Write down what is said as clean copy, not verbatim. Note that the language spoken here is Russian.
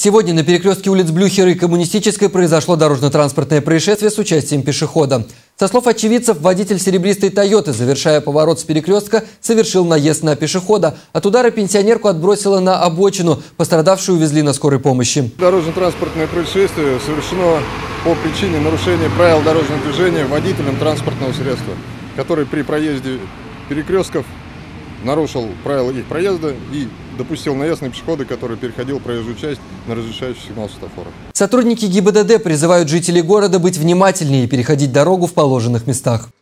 Сегодня на перекрестке улиц Блюхера и Коммунистической произошло дорожно-транспортное происшествие с участием пешехода. Со слов очевидцев, водитель серебристой «Тойоты», завершая поворот с перекрестка, совершил наезд на пешехода. От удара пенсионерку отбросило на обочину. Пострадавшую увезли на скорой помощи. Дорожно-транспортное происшествие совершено по причине нарушения правил дорожного движения водителем транспортного средства, который при проезде перекрестков нарушил правила их проезда и допустил наезд на пешехода, который переходил проезжую часть на разрешающий сигнал светофора. Сотрудники ГИБДД призывают жителей города быть внимательнее и переходить дорогу в положенных местах.